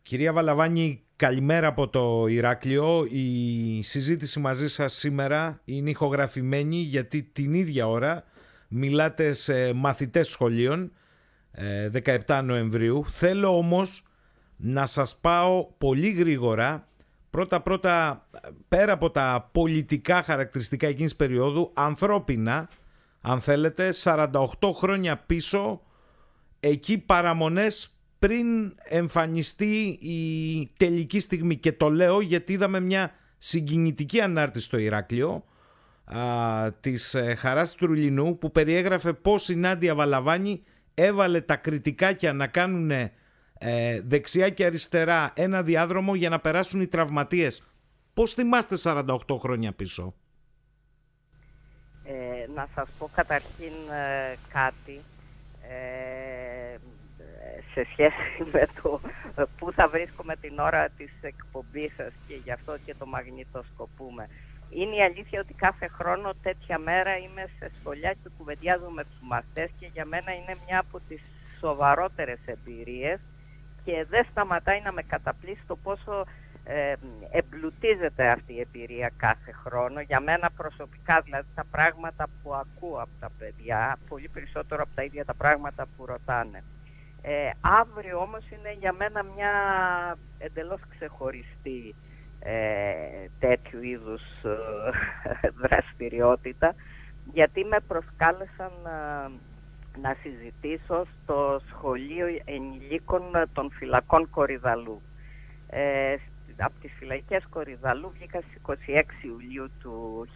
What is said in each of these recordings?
Κυρία Βαλαβάνη, καλημέρα από το Ηράκλειο. Η συζήτηση μαζί σας σήμερα είναι ηχογραφημένη γιατί την ίδια ώρα μιλάτε σε μαθητές σχολείων 17 Νοεμβρίου. Θέλω όμως να σας πάω πολύ γρήγορα. Πρώτα, πέρα από τα πολιτικά χαρακτηριστικά εκείνης περίοδου, ανθρώπινα, αν θέλετε, 48 χρόνια πίσω, εκεί παραμονές πριν εμφανιστεί η τελική στιγμή. Και το λέω γιατί είδαμε μια συγκινητική ανάρτηση στο Ηράκλειο της Χαράς Τρουλινού, που περιέγραφε πώς η Νάντια Βαλαβάνη έβαλε τα κριτικάκια να κάνουν δεξιά και αριστερά ένα διάδρομο για να περάσουν οι τραυματίες. Πώς θυμάστε 48 χρόνια πίσω? Να σας πω καταρχήν κάτι σε σχέση με το πού θα βρίσκομαι την ώρα της εκπομπής σας, και γι' αυτό και το μαγνητοσκοπούμε. Είναι η αλήθεια ότι κάθε χρόνο τέτοια μέρα είμαι σε σχολιά και κουβεντιάζω με τους μαθητές, και για μένα είναι μια από τις σοβαρότερες εμπειρίες και δεν σταματάει να με καταπλήσει το πόσο εμπλουτίζεται αυτή η εμπειρία κάθε χρόνο. Για μένα προσωπικά, δηλαδή, τα πράγματα που ακούω από τα παιδιά, πολύ περισσότερο από τα ίδια τα πράγματα που ρωτάνε. Αύριο όμως είναι για μένα μια εντελώς ξεχωριστή τέτοιου είδους δραστηριότητα, γιατί με προσκάλεσαν να συζητήσω στο σχολείο ενηλίκων των φυλακών Κορυδαλλού. Από τις φυλακές Κορυδαλλού βγήκα στις 26 Ιουλίου του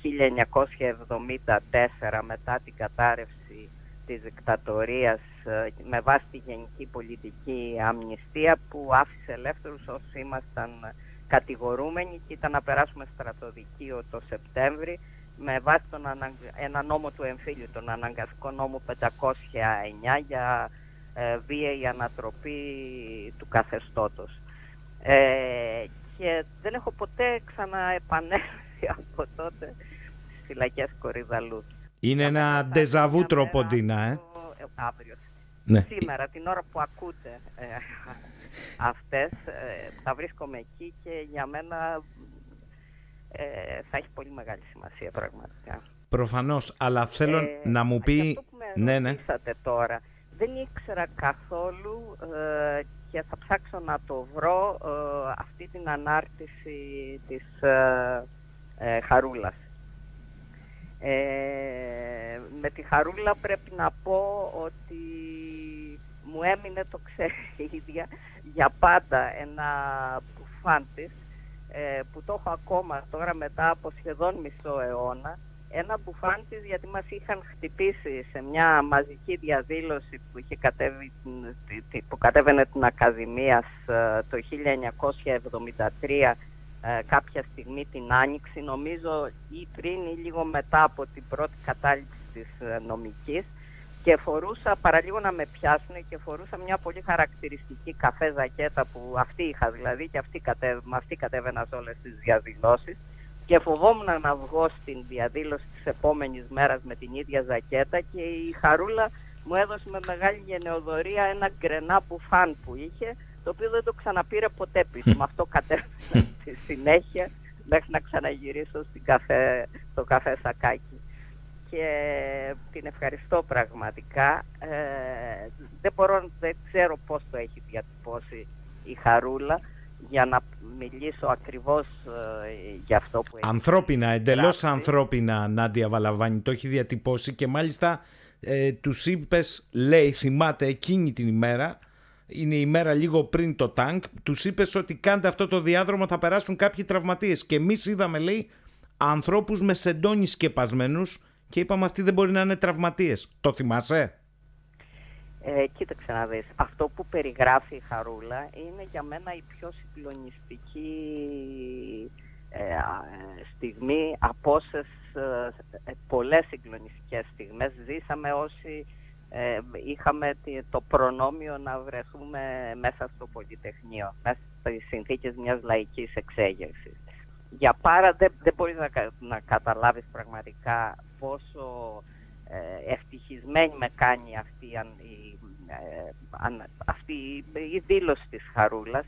1974 μετά την κατάρρευση της δικτατορίας, με βάση τη γενική πολιτική αμνηστία που άφησε ελεύθερους όσους ήμασταν κατηγορούμενοι, και ήταν να περάσουμε στρατοδικείο το Σεπτέμβρη με βάση ένα νόμο του εμφύλιου, τον αναγκαστικό νόμο 509 για βίαιη ανατροπή του καθεστώτος. Και δεν έχω ποτέ ξαναεπανέλθει από τότε στις φυλακές Κορυδαλλού. Είναι ένα ντεζαβού τροποντίνα, αύριο. Ναι. Σήμερα, την ώρα που ακούτε αυτές, θα βρίσκομαι εκεί, και για μένα θα έχει πολύ μεγάλη σημασία πραγματικά. Προφανώς, αλλά θέλω να μου πει... Αυτό που με ρωτήσατε τώρα, δεν ήξερα καθόλου και θα ψάξω να το βρω αυτή την ανάρτηση της Χαρούλας. Με τη Χαρούλα πρέπει να πω ότι μου έμεινε, το ξέρει η ίδια, για πάντα ένα μπουφάν της, που το έχω ακόμα τώρα μετά από σχεδόν μισό αιώνα. Ένα μπουφάν της, γιατί μας είχαν χτυπήσει σε μια μαζική διαδήλωση που κατέβαινε την Ακαδημίας το 1973, κάποια στιγμή την Άνοιξη, νομίζω ή πριν ή λίγο μετά από την πρώτη κατάληψη της νομικής, και φορούσα, παραλίγο να με πιάσουν, και φορούσα μια πολύ χαρακτηριστική καφέ ζακέτα που αυτή είχα δηλαδή, και με αυτή κατέβαινα σε όλες τις διαδηλώσεις, και φοβόμουν να βγω στην διαδήλωση της επόμενης μέρας με την ίδια ζακέτα, και η Χαρούλα μου έδωσε με μεγάλη γενεοδορία ένα γκρενά μπουφάν που είχε, το οποίο δεν το ξαναπήρε ποτέ πίσω. Με αυτό κατέβαινα στη συνέχεια μέχρι να ξαναγυρίσω στο καφέ σακάκι. Και την ευχαριστώ πραγματικά. Δεν ξέρω πώς το έχει διατυπώσει η Χαρούλα για να μιλήσω ακριβώς για αυτό που έχει. Ανθρώπινα, εντελώς ανθρώπινα, Νάντια Βαλαβάνη το έχει διατυπώσει, και μάλιστα τους είπες, λέει, θυμάται εκείνη την ημέρα, είναι η μέρα λίγο πριν το τάγκ, τους είπες ότι κάντε αυτό το διάδρομο, θα περάσουν κάποιοι τραυματίες, και εμείς είδαμε, λέει, ανθρώπους με σεντόνι σκεπασμένους, και είπαμε αυτοί δεν μπορεί να είναι τραυματίες. Το θυμάσαι? Κοίταξε να δεις. Αυτό που περιγράφει η Χαρούλα είναι για μένα η πιο συγκλονιστική στιγμή από όσες πολλές συγκλονιστικές στιγμές ζήσαμε όσοι είχαμε το προνόμιο να βρεθούμε μέσα στο Πολυτεχνείο, μέσα στις συνθήκες μιας λαϊκής εξέγερσης. Δεν μπορείς να καταλάβεις πραγματικά πόσο ευτυχισμένη με κάνει αυτή η δήλωση της Χαρούλας,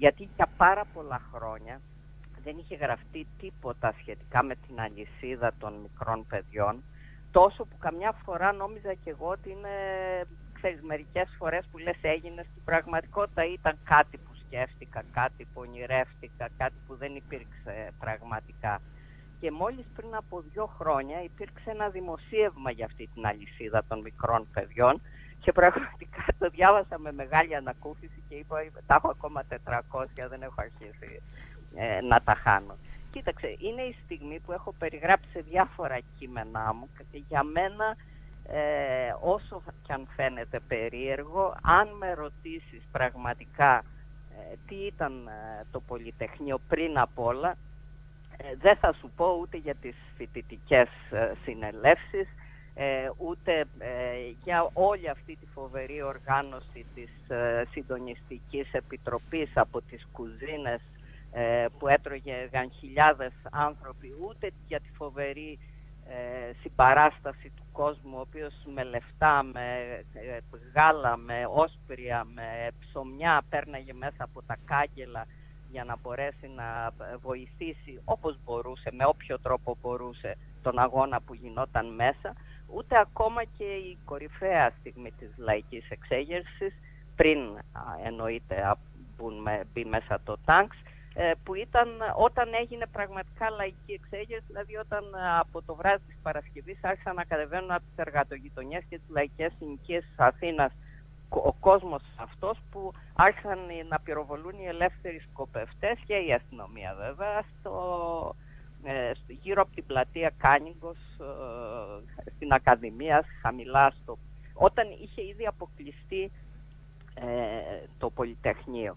γιατί για πάρα πολλά χρόνια δεν είχε γραφτεί τίποτα σχετικά με την αλυσίδα των μικρών παιδιών, τόσο που καμιά φορά νόμιζα και εγώ ότι είναι, ξέρεις, μερικές φορές που λες έγινε, στην πραγματικότητα ήταν κάτι που σκέφτηκα, κάτι που ονειρεύτηκα, κάτι που δεν υπήρξε πραγματικά. Και μόλις πριν από 2 χρόνια υπήρξε ένα δημοσίευμα για αυτή την αλυσίδα των μικρών παιδιών και πραγματικά το διάβασα με μεγάλη ανακούφιση και είπα, τα έχω ακόμα 400, δεν έχω αρχίσει να τα χάνω. Κοίταξε, είναι η στιγμή που έχω περιγράψει σε διάφορα κείμενά μου και για μένα, όσο κι αν φαίνεται περίεργο, αν με ρωτήσεις πραγματικά τι ήταν το Πολυτεχνείο πριν απ' όλα, δεν θα σου πω ούτε για τις φοιτητικές συνελεύσεις, ούτε για όλη αυτή τη φοβερή οργάνωση της Συντονιστικής Επιτροπής από τις κουζίνες που έτρωγαν χιλιάδες άνθρωποι, ούτε για τη φοβερή συμπαράσταση του κόσμου, ο οποίος με λεφτά, με γάλα, με όσπρια, με ψωμιά πέρναγε μέσα από τα κάγκελα για να μπορέσει να βοηθήσει όπως μπορούσε, με όποιο τρόπο μπορούσε, τον αγώνα που γινόταν μέσα, ούτε ακόμα και η κορυφαία στιγμή της λαϊκής εξέγερσης, πριν εννοείται μπει μέσα το τάγκς, που ήταν όταν έγινε πραγματικά λαϊκή εξέγερση, δηλαδή όταν από το βράδυ της Παρασκευής άρχισαν να κατεβαίνουν από τις εργατογειτονιές και τις λαϊκές συνοικίες της Αθήνας ο κόσμος αυτός, που άρχισαν να πυροβολούν οι ελεύθεροι σκοπευτές και η αστυνομία βέβαια γύρω από την πλατεία Κάνιγκος, στην Ακαδημία, χαμηλά όταν είχε ήδη αποκλειστεί το Πολυτεχνείο.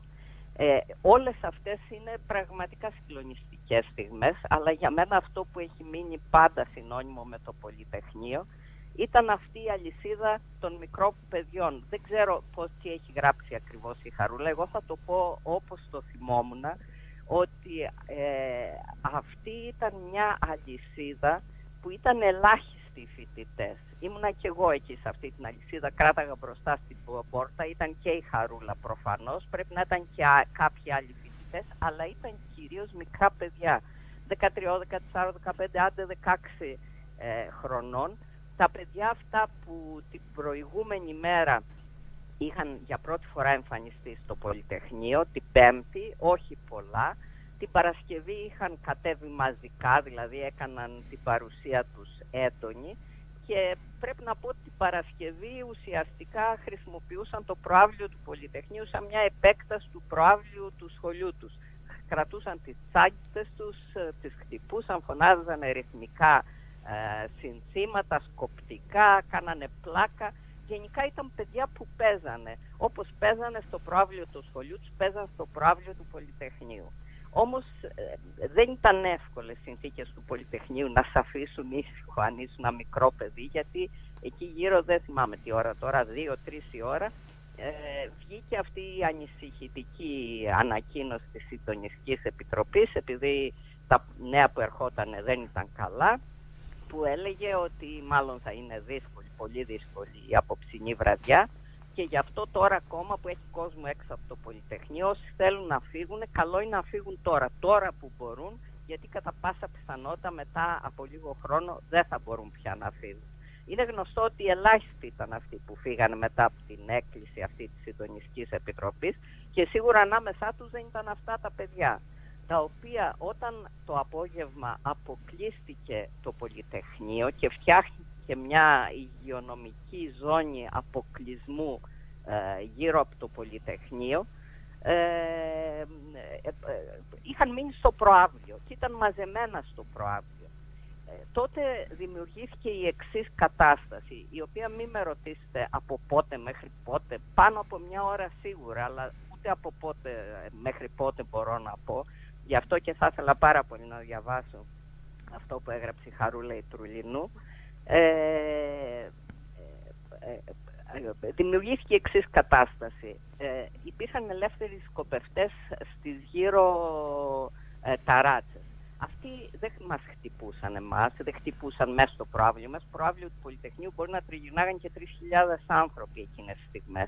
Όλες αυτές είναι πραγματικά συγκλονιστικές στιγμές, αλλά για μένα αυτό που έχει μείνει πάντα συνώνυμο με το Πολυτεχνείο ήταν αυτή η αλυσίδα των μικρών παιδιών. Δεν ξέρω τι έχει γράψει ακριβώς η Χαρούλα, εγώ θα το πω όπως το θυμόμουν, ότι αυτή ήταν μια αλυσίδα που ήταν ελάχιστοι οι φοιτητές. Ήμουνα και εγώ εκεί σε αυτή την αλυσίδα, κράταγα μπροστά στην πόρτα, ήταν και η Χαρούλα προφανώς, πρέπει να ήταν και κάποιοι άλλοι φοιτητές, αλλά ήταν κυρίως μικρά παιδιά, 13, 14, 15, άντε 16 χρονών. Τα παιδιά αυτά που την προηγούμενη μέρα είχαν για πρώτη φορά εμφανιστεί στο Πολυτεχνείο, την Πέμπτη, όχι πολλά, την Παρασκευή είχαν κατέβει μαζικά, δηλαδή έκαναν την παρουσία τους έντονη, και πρέπει να πω ότι την Παρασκευή ουσιαστικά χρησιμοποιούσαν το προαύλιο του Πολυτεχνείου σαν μια επέκταση του προαύλιου του σχολείου τους. Κρατούσαν τις τσάγκητες τους, τις χτυπούσαν, φωνάζαν ρυθμικά συνθήματα, σκοπτικά, κάνανε πλάκα. Γενικά ήταν παιδιά που παίζανε. Όπως παίζανε στο προαύλιο του σχολείου τους, παίζαν στο προαύλιο του Πολυτεχνείου. Όμως δεν ήταν εύκολες συνθήκες του Πολυτεχνείου να σε αφήσουν ήσυχο αν ήσουν ένα μικρό παιδί, γιατί εκεί γύρω, δεν θυμάμαι τι ώρα τώρα, 2-3 η ώρα, βγήκε αυτή η ανησυχητική ανακοίνωση της Συντονιστικής Επιτροπής, επειδή τα νέα που ερχόταν δεν ήταν καλά, που έλεγε ότι μάλλον θα είναι δύσκολη, πολύ δύσκολη η απόψινή βραδιά, και γι' αυτό τώρα ακόμα που έχει κόσμο έξω από το Πολυτεχνείο, όσοι θέλουν να φύγουν, καλό είναι να φύγουν τώρα που μπορούν, γιατί κατά πάσα πιθανότητα μετά από λίγο χρόνο δεν θα μπορούν πια να φύγουν. Είναι γνωστό ότι ελάχιστοι ήταν αυτοί που φύγανε μετά από την έκκληση αυτή της Συντονιστικής Επιτροπής, και σίγουρα ανάμεσά τους δεν ήταν αυτά τα παιδιά, τα οποία όταν το απόγευμα αποκλείστηκε το Πολυτεχνείο και φτιάχτηκε μια υγειονομική ζώνη αποκλεισμού γύρω από το Πολυτεχνείο, είχαν μείνει στο προαύλιο και ήταν μαζεμένα στο προαύλιο. Τότε δημιουργήθηκε η εξής κατάσταση, η οποία μην με ρωτήσετε από πότε μέχρι πότε, πάνω από μια ώρα σίγουρα, αλλά ούτε από πότε μέχρι πότε μπορώ να πω. Γι' αυτό και θα ήθελα πάρα πολύ να διαβάσω αυτό που έγραψε η Χαρούλα η Τρουλινού. Δημιουργήθηκε η εξής κατάσταση. Υπήρχαν ελεύθεροι σκοπευτές στις γύρω ταράτσες. Αυτοί δεν μας χτυπούσαν εμάς, δεν χτυπούσαν μέσα στο προαύλιο. Μέσα στο προαύλιο του Πολυτεχνείου μπορεί να τριγυρνάγαν και 3.000 άνθρωποι εκείνες τις στιγμές.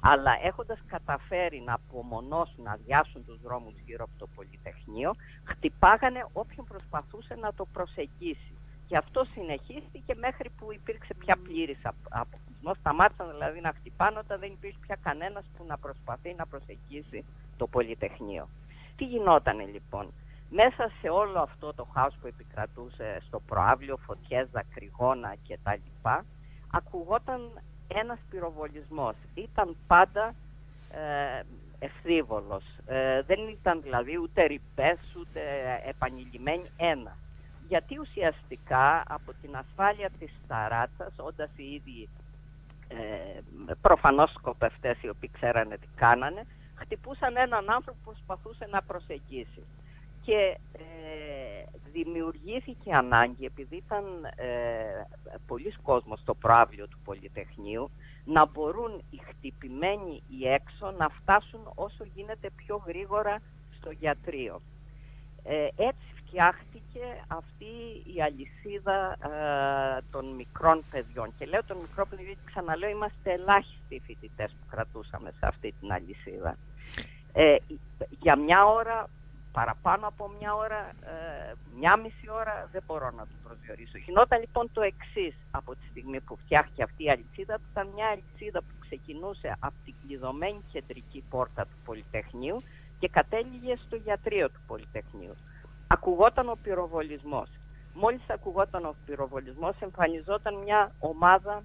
Αλλά έχοντας καταφέρει να απομονώσουν, να αδειάσουν τους δρόμους γύρω από το Πολυτεχνείο, χτυπάγανε όποιον προσπαθούσε να το προσεγγίσει. Και αυτό συνεχίστηκε μέχρι που υπήρξε πια πλήρης αποκλεισμός. Σταμάτησαν δηλαδή να χτυπάνε όταν δεν υπήρχε πια κανένας που να προσπαθεί να προσεγγίσει το Πολυτεχνείο. Τι γινότανε λοιπόν? Μέσα σε όλο αυτό το χάος που επικρατούσε στο προαύλιο, φωτιές, δακρυγόνα κτλ., ακουγόταν ένας πυροβολισμός. Ήταν πάντα ευθύβολος. Δεν ήταν δηλαδή ούτε ρηπές, ούτε επανειλημμένοι ένα. Γιατί ουσιαστικά από την ασφάλεια της ταράτσας, όντας οι ίδιοι προφανώς σκοπευτές οι οποίοι ξέρανε τι κάνανε, χτυπούσαν έναν άνθρωπο που προσπαθούσε να προσεγγίσει. Και δημιουργήθηκε ανάγκη, επειδή ήταν πολλοί κόσμος στο προαύλιο του Πολυτεχνείου, να μπορούν οι χτυπημένοι ή έξω να φτάσουν όσο γίνεται πιο γρήγορα στο γιατρείο. Έτσι φτιάχτηκε αυτή η αλυσίδα των μικρών παιδιών. Και λέω των μικρών παιδιών, γιατί ξαναλέω, είμαστε ελάχιστοι φοιτητές που κρατούσαμε σε αυτή την αλυσίδα. Για μια ώρα, παραπάνω από μια ώρα, μια μισή ώρα, δεν μπορώ να το προσδιορίσω. Γινόταν λοιπόν το εξής από τη στιγμή που φτιάχτηκε αυτή η αλυσίδα. Ήταν μια αλυσίδα που ξεκινούσε από την κλειδωμένη κεντρική πόρτα του Πολυτεχνείου και κατέληγε στο γιατρείο του Πολυτεχνείου. Ακουγόταν ο πυροβολισμός. Μόλις ακουγόταν ο πυροβολισμός, εμφανιζόταν μια ομάδα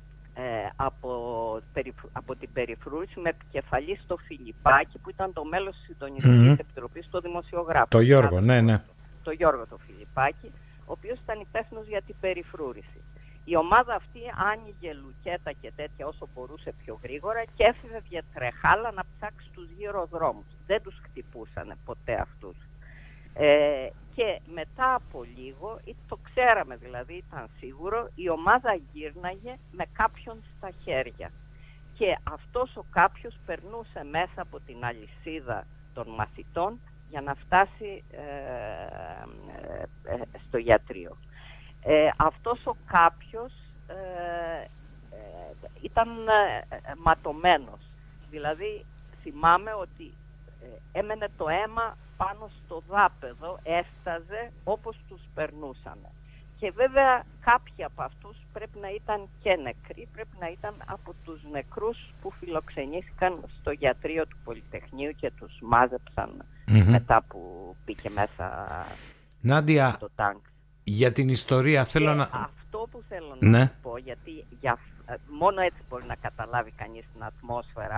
από την περιφρούρηση με επικεφαλή στο Φιλιππάκη, που ήταν το μέλος της Συντονιστικής Επιτροπής, το δημοσιογράφο. Το Γιώργο, ναι. Το Γιώργο το Φιλιππάκη, ο οποίος ήταν υπεύθυνος για την περιφρούρηση. Η ομάδα αυτή άνοιγε λουκέτα και τέτοια όσο μπορούσε πιο γρήγορα και έφευγε τρεχάλα να ψάξει τους γύρω δρόμους. Δεν τους χτυπούσαν ποτέ αυτούς. Και μετά από λίγο, το ξέραμε δηλαδή, ήταν σίγουρο, η ομάδα γύρναγε με κάποιον στα χέρια. Και αυτός ο κάποιος περνούσε μέσα από την αλυσίδα των μαθητών για να φτάσει στο γιατρείο. Αυτός ο κάποιος ήταν ματωμένος. Δηλαδή θυμάμαι ότι έμενε το αίμα πάνω στο δάπεδο, έσταζε όπως τους περνούσαν. Και βέβαια κάποιοι από αυτούς πρέπει να ήταν και νεκροί, πρέπει να ήταν από τους νεκρούς που φιλοξενήθηκαν στο γιατρείο του Πολυτεχνείου και τους μάζεψαν μετά που πήγε μέσα Νάντια, το τάγκ. Για την ιστορία θέλω να... Αυτό που θέλω να σου πω, γιατί μόνο έτσι μπορεί να καταλάβει κανείς την ατμόσφαιρα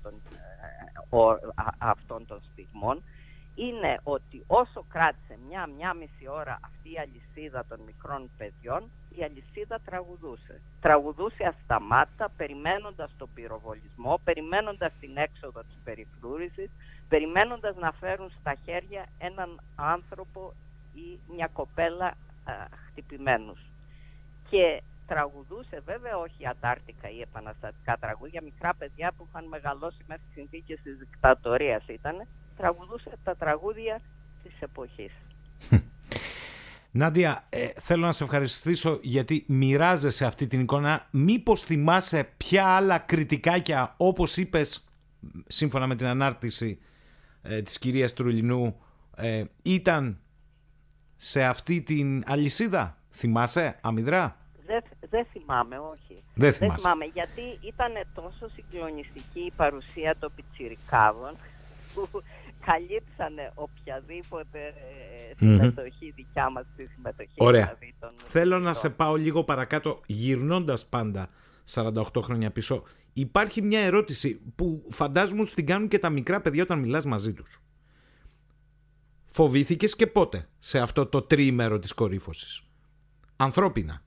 αυτών των στιγμών, είναι ότι όσο κράτησε μια μισή ώρα αυτή η αλυσίδα των μικρών παιδιών, η αλυσίδα τραγουδούσε. Τραγουδούσε ασταμάτητα, περιμένοντας τον πυροβολισμό, περιμένοντας την έξοδο της περιφρούρησης, περιμένοντας να φέρουν στα χέρια έναν άνθρωπο ή μια κοπέλα χτυπημένους. Και τραγουδούσε βέβαια όχι αντάρτικα ή επαναστατικά τραγούδια, μικρά παιδιά που είχαν μεγαλώσει μέσα στις συνθήκες της δικτατορίας ήτανε, τραγουδούσε τα τραγούδια της εποχής. Νάντια, θέλω να σε ευχαριστήσω γιατί μοιράζεσαι αυτή την εικόνα. Μήπως θυμάσαι ποια άλλα κριτικάκια, όπως είπες, σύμφωνα με την ανάρτηση της κυρίας Τρουλινού, ήταν σε αυτή την αλυσίδα? Θυμάσαι αμυδρά? Δεν θυμάμαι, όχι. Δεν θυμάμαι, γιατί ήταν τόσο συγκλονιστική η παρουσία των πιτσιρικάδων που καλύψανε οποιαδήποτε συμμετοχή δικιά μας στη συμμετοχή. Ωραία. Δηλαδή, θέλω να σε πάω λίγο παρακάτω, γυρνώντας πάντα 48 χρόνια πίσω. Υπάρχει μια ερώτηση που φαντάζομαι ότι την κάνουν και τα μικρά παιδιά όταν μιλάς μαζί τους. Φοβήθηκες και πότε σε αυτό το τριήμερο της κορύφωσης? Ανθρώπινα.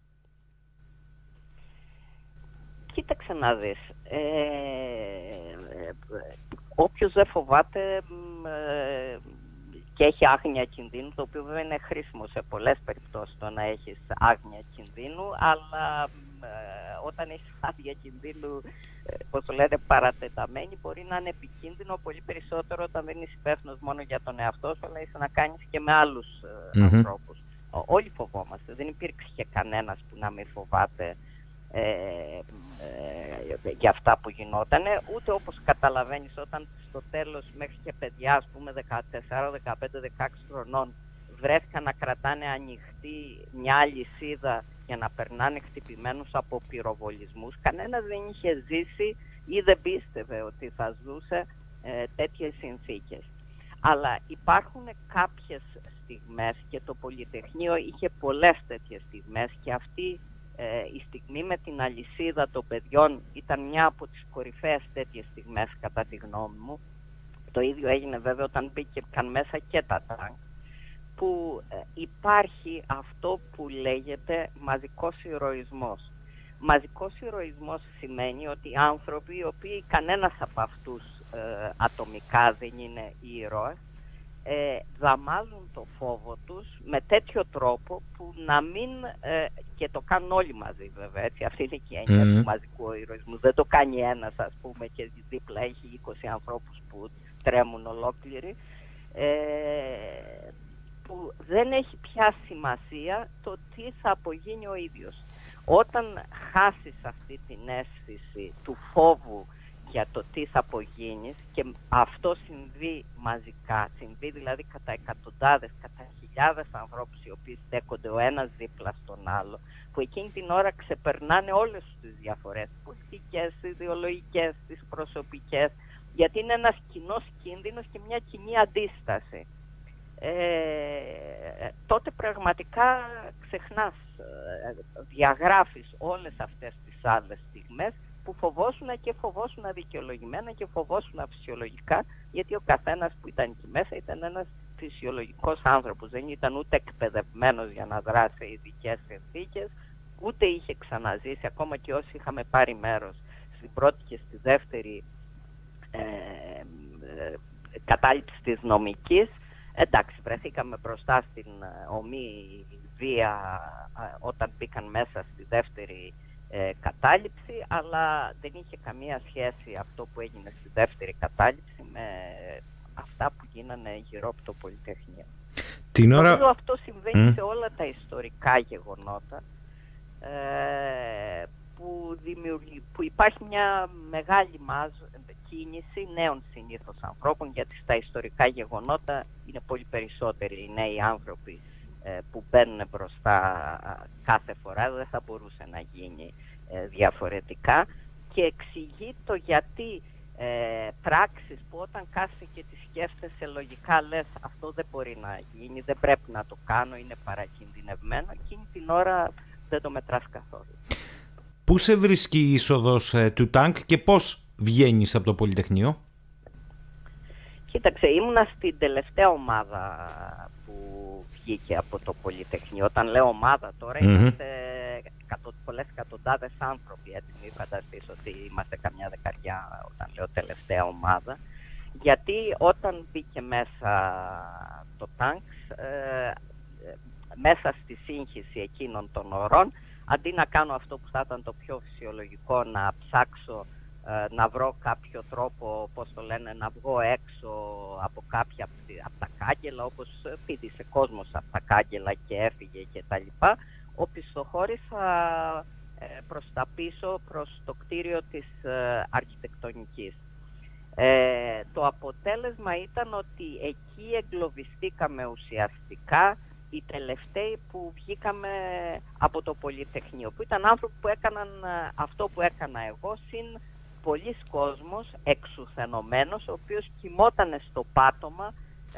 Κοίταξε να δεις. Όποιος δεν φοβάται και έχει άγνοια κινδύνου, το οποίο βέβαια είναι χρήσιμο σε πολλές περιπτώσεις το να έχεις άγνοια κινδύνου, αλλά όταν έχεις άγνοια κινδύνου, πώς το λένε, παρατεταμένη, μπορεί να είναι επικίνδυνο πολύ περισσότερο όταν δεν είσαι υπεύθυνος μόνο για τον εαυτό σου, αλλά είσαι να κάνεις και με άλλους ανθρώπους. Όλοι φοβόμαστε, δεν υπήρξε κανένας που να μην φοβάται για αυτά που γινότανε, ούτε όπως καταλαβαίνεις όταν στο τέλος μέχρι και παιδιά, ας πούμε 14, 15, 16 χρονών, βρέθηκαν να κρατάνε ανοιχτή μια αλυσίδα για να περνάνε χτυπημένους από πυροβολισμούς. Κανένας δεν είχε ζήσει ή δεν πίστευε ότι θα ζούσε τέτοιες συνθήκες. Αλλά υπάρχουν κάποιες στιγμές και το Πολυτεχνείο είχε πολλές τέτοιες στιγμές και αυτή η στιγμή με την αλυσίδα των παιδιών ήταν μια από τις κορυφαίες τέτοιες στιγμές κατά τη γνώμη μου. Το ίδιο έγινε βέβαια όταν μπήκαν μέσα και τα τάγκ, που υπάρχει αυτό που λέγεται μαζικός ηρωισμός. Μαζικός ηρωισμός σημαίνει ότι άνθρωποι οι οποίοι κανένας από αυτούς ατομικά δεν είναι ήρωες, δαμάζουν το φόβο τους με τέτοιο τρόπο που να μην, και το κάνουν όλοι μαζί βέβαια, έτσι, αυτή είναι και η έννοια του μαζικού ηρωισμού. Δεν το κάνει ένας, ας πούμε, και δίπλα έχει 20 ανθρώπους που τρέμουν ολόκληροι, που δεν έχει πια σημασία το τι θα απογίνει ο ίδιος. Όταν χάσεις αυτή την αίσθηση του φόβου για το τι θα απογίνεις, και αυτό συμβεί μαζικά, συμβεί δηλαδή κατά εκατοντάδες, κατά χιλιάδες ανθρώπους οι οποίοι στέκονται ο ένας δίπλα στον άλλο, που εκείνη την ώρα ξεπερνάνε όλες τις διαφορές, πολιτικές, ιδεολογικές, τις προσωπικές, γιατί είναι ένας κοινός κίνδυνος και μια κοινή αντίσταση. Τότε πραγματικά ξεχνάς, διαγράφεις όλες αυτές τις άλλες στιγμές που φοβόσουν και φοβόσουν δικαιολογημένα και φοβόσουν φυσιολογικά, γιατί ο καθένας που ήταν εκεί μέσα ήταν ένας φυσιολογικός άνθρωπος, δεν ήταν ούτε εκπαιδευμένος για να δράσει σε ειδικές συνθήκες, ούτε είχε ξαναζήσει, ακόμα και όσοι είχαμε πάρει μέρος στην πρώτη και στη δεύτερη κατάληψη της νομικής. Εντάξει, βρεθήκαμε μπροστά στην ομή βία όταν μπήκαν μέσα στη δεύτερη κατάληψη, αλλά δεν είχε καμία σχέση αυτό που έγινε στη δεύτερη κατάληψη με αυτά που γίνανε γύρω από το Πολυτεχνείο. Νομίζω αυτό συμβαίνει σε όλα τα ιστορικά γεγονότα, που υπάρχει μια μεγάλη κίνηση νέων συνήθως ανθρώπων, γιατί στα ιστορικά γεγονότα είναι πολύ περισσότεροι οι νέοι άνθρωποι που μπαίνουν μπροστά κάθε φορά, δεν θα μπορούσε να γίνει διαφορετικά, και εξηγεί το γιατί πράξεις που όταν κάθεσαι και τις σκέφτεσαι λογικά λες αυτό δεν μπορεί να γίνει, δεν πρέπει να το κάνω, είναι παρακινδυνευμένο, εκείνη την ώρα δεν το μετράς καθόλου. Πού σε βρίσκει η είσοδος του τάγκ και πώς βγαίνεις από το Πολυτεχνείο? Κοίταξε, ήμουνα στην τελευταία ομάδα που βγήκε από το Πολυτεχνείο. Όταν λέω ομάδα τώρα, είμαστε πολλές εκατοντάδες άνθρωποι, έτσι, μην φανταστείς ότι είμαστε καμιά δεκαριά όταν λέω τελευταία ομάδα. Γιατί όταν μπήκε μέσα το τάγκ, μέσα στη σύγχυση εκείνων των ωρών, αντί να κάνω αυτό που θα ήταν το πιο φυσιολογικό, να ψάξω να βρω κάποιο τρόπο, πώς το λένε, να βγω έξω από κάποια από τα κάγκελα, όπως πήδησε κόσμος από τα κάγκελα και έφυγε και τα λοιπά, οπισθοχώρησα προς τα πίσω, προς το κτίριο της αρχιτεκτονικής. Το αποτέλεσμα ήταν ότι εκεί εγκλωβιστήκαμε ουσιαστικά οι τελευταίοι που βγήκαμε από το Πολυτεχνείο, που ήταν άνθρωποι που έκαναν αυτό που έκανα εγώ, συν πολλής κόσμος εξουθενωμένος, ο οποίος κοιμότανε στο πάτωμα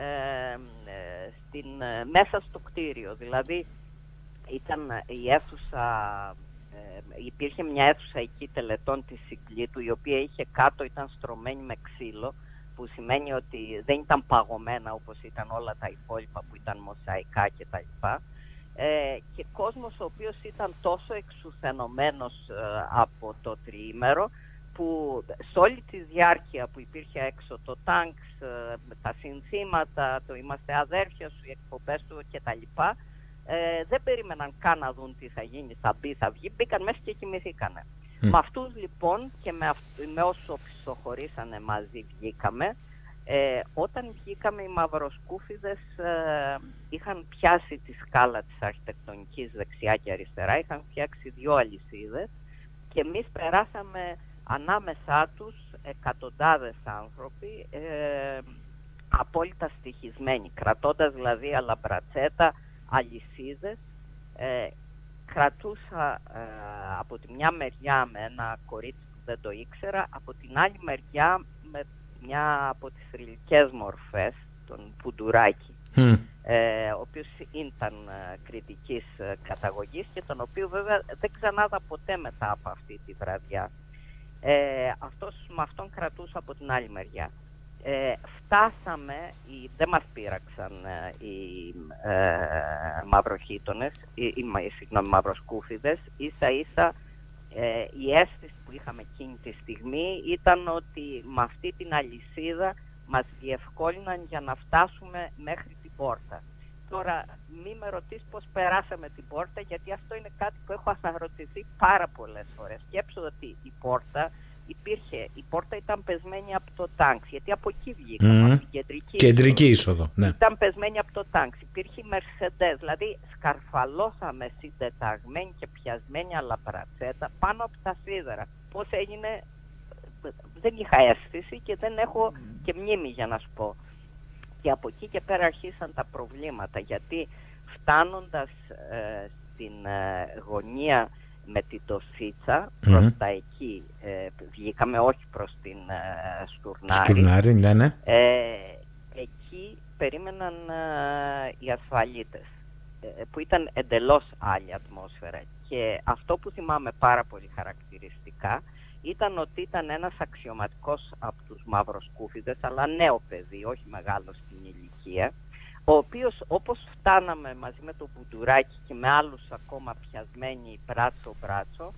μέσα στο κτίριο. Δηλαδή ήταν η αίθουσα, υπήρχε μια αίθουσα εκεί τελετών της Συγκλήτου, η οποία είχε κάτω, ήταν στρωμένη με ξύλο, που σημαίνει ότι δεν ήταν παγωμένα όπως ήταν όλα τα υπόλοιπα που ήταν μοσαϊκά κτλ. Και κόσμος ο οποίος ήταν τόσο εξουθενωμένος από το τριήμερο, που σε όλη τη διάρκεια που υπήρχε έξω το τάγκ, τα συνθήματα, το «Είμαστε αδέρφια σου», οι εκπομπές του κτλ., δεν περίμεναν καν να δουν τι θα γίνει, θα μπει, θα βγει, μπήκαν μέσα και κοιμηθήκανε. Με αυτούς λοιπόν και με όσους οπισθοχωρήσανε μαζί βγήκαμε. Όταν βγήκαμε, οι μαυροσκούφιδες είχαν πιάσει τη σκάλα της αρχιτεκτονικής δεξιά και αριστερά, είχαν φτιάξει 2 αλυσίδες και εμείς περάσαμε ανάμεσά τους εκατοντάδες άνθρωποι, απόλυτα στοιχισμένοι, κρατώντας δηλαδή αλαμπρατσέτα, αλυσίδες. Κρατούσα από τη μια μεριά με ένα κορίτσι που δεν το ήξερα, από την άλλη μεριά με μια από τις θρυλικές μορφές, τον Πουντουράκη, ο οποίος ήταν κριτικής καταγωγής και τον οποίο βέβαια δεν ξανάδα ποτέ μετά από αυτή τη βραδιά. Με αυτόν κρατούσα από την άλλη μεριά. Φτάσαμε, δεν μας πείραξαν οι μαυροχύτωνες, οι μαυροσκούφιδες. Ίσα ίσα η αίσθηση που είχαμε εκείνη τη στιγμή ήταν ότι με αυτή την αλυσίδα μας διευκόλυναν για να φτάσουμε μέχρι την πόρτα. Τώρα μη με ρωτήσεις πώς περάσαμε την πόρτα, γιατί αυτό είναι κάτι που έχω αναρωτηθεί πάρα πολλές φορές. Σκέψω ότι η πόρτα ήταν πεσμένη από το τάγκ, γιατί από εκεί βγήκαμε, από την κεντρική είσοδο. Ναι. Ήταν πεσμένη από το τάγκ. Υπήρχε η Mercedes, δηλαδή σκαρφαλώσαμε συντεταγμένη και πιασμένη αλαπρατσέτα πάνω από τα σίδερα. Πώς έγινε, δεν είχα αίσθηση και δεν έχω και μνήμη για να σου πω. Και από εκεί και πέρα αρχίσαν τα προβλήματα, γιατί φτάνοντας στην γωνία με την Τοσίτσα, προς τα εκεί βγήκαμε, όχι προς την Στουρνάρη. Στουρνάρη, ναι. Εκεί περίμεναν οι ασφαλίτες, που ήταν εντελώς άλλη ατμόσφαιρα. Και αυτό που θυμάμαι πάρα πολύ χαρακτηριστικά ήταν ότι ήταν ένας αξιωματικός από τους μαυροσκούφιδες, αλλά νέο παιδί, όχι μεγάλο στην ηλικία, ο οποίος, όπως φτάναμε μαζί με τον Πουντουράκη και με άλλους ακόμα πιασμένοι μπράτσο-μπράτσο,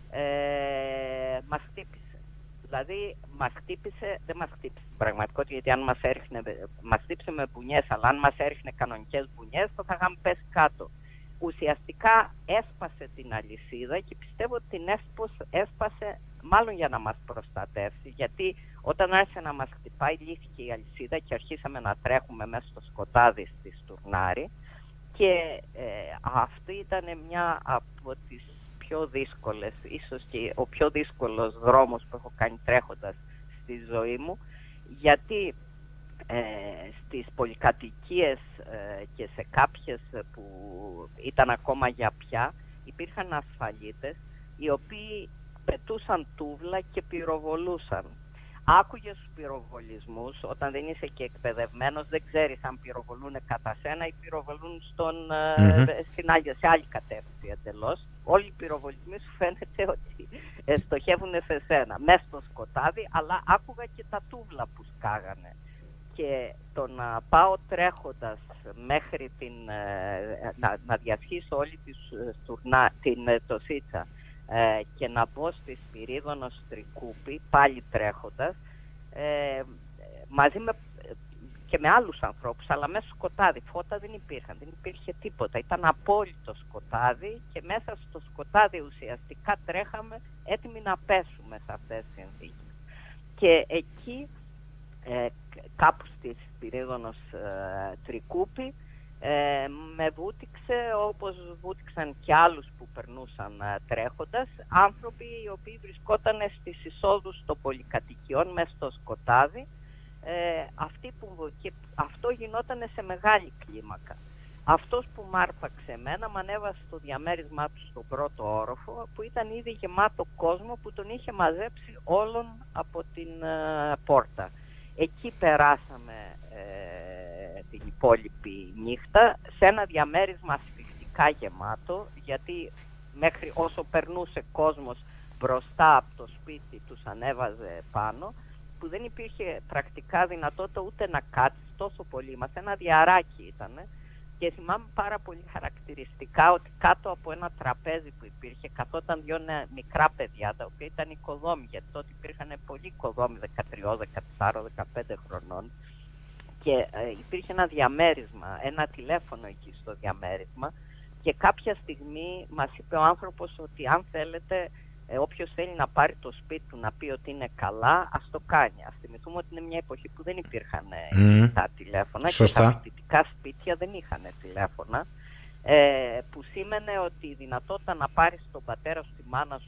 μας χτύπησε. Δηλαδή, δεν μας χτύπησε στην πραγματικότητα, γιατί αν μας χτύπησε με μπουνιές, αλλά αν μας έριχνε κανονικές μπουνιές, θα είχαμε πέσει κάτω. Ουσιαστικά έσπασε την αλυσίδα και πιστεύω ότι την έσπασε μάλλον για να μας προστατεύσει, γιατί όταν άρχισε να μας χτυπάει, λύθηκε η αλυσίδα και αρχίσαμε να τρέχουμε μέσα στο σκοτάδι στη Στουρνάρη, και αυτή ήταν μια από τις πιο δύσκολες, ίσως και ο πιο δύσκολος δρόμος που έχω κάνει τρέχοντας στη ζωή μου, γιατί στις πολυκατοικίες και σε κάποιες που ήταν ακόμα για πια, υπήρχαν ασφαλίτες οι οποίοι πετούσαν τούβλα και πυροβολούσαν. Άκουγες τους πυροβολισμούς, όταν δεν είσαι και εκπαιδευμένος, δεν ξέρεις αν πυροβολούν κατά σένα ή πυροβολούν σε άλλη κατεύθυνση εντελώς. Όλοι οι πυροβολισμοί σου φαίνεται ότι στοχεύουν σε σένα, μέσα στο σκοτάδι, αλλά άκουγα και τα τούβλα που σκάγανε. Και το να πάω τρέχοντας μέχρι να διασχίσω όλη την Τοσίτσα και να μπω στη Σπυρίδωνο Τρικούπη, πάλι τρέχοντας, μαζί και με άλλους ανθρώπους, αλλά μέσα στο σκοτάδι. Φώτα δεν υπήρχαν, δεν υπήρχε τίποτα. Ήταν απόλυτο σκοτάδι και μέσα στο σκοτάδι ουσιαστικά τρέχαμε έτοιμοι να πέσουμε σε αυτές τις συνθήκες. Και εκεί, κάπου στη Σπυρίδωνος Τρικούπη, με βούτυξε, όπως βούτυξαν και άλλους που περνούσαν τρέχοντας, άνθρωποι οι οποίοι βρισκόταν στις εισόδους των πολυκατοικιών μέσα στο σκοτάδι, και αυτό γινόταν σε μεγάλη κλίμακα. Αυτός που μ' άρπαξε εμένα μ' ανέβασε στο διαμέρισμά του στον πρώτο όροφο, που ήταν ήδη γεμάτο κόσμο που τον είχε μαζέψει όλον από την πόρτα. Εκεί περάσαμε την υπόλοιπη νύχτα σε ένα διαμέρισμα ασφυκτικά γεμάτο, γιατί μέχρι όσο περνούσε κόσμος μπροστά από το σπίτι τους ανέβαζε πάνω, που δεν υπήρχε πρακτικά δυνατότητα ούτε να κάτσεις, τόσο πολύ μας, ένα διαράκι ήτανε. Και θυμάμαι πάρα πολύ χαρακτηριστικά ότι κάτω από ένα τραπέζι που υπήρχε καθόταν δύο μικρά παιδιά, τα οποία ήταν οικοδόμοι, γιατί τότε υπήρχαν πολλοί οικοδόμοι 13, 14, 15 χρονών, και υπήρχε ένα διαμέρισμα, ένα τηλέφωνο εκεί στο διαμέρισμα, και κάποια στιγμή μας είπε ο άνθρωπος ότι αν θέλετε, όποιος θέλει να πάρει το σπίτι του να πει ότι είναι καλά, ας το κάνει. Ας θυμηθούμε ότι είναι μια εποχή που δεν υπήρχαν τα τηλέφωνα. Σωστά. Και τα φοιτητικά σπίτια δεν είχαν τηλέφωνα, που σήμαινε ότι η δυνατότητα να πάρεις τον πατέρα σου, τη μάνα σου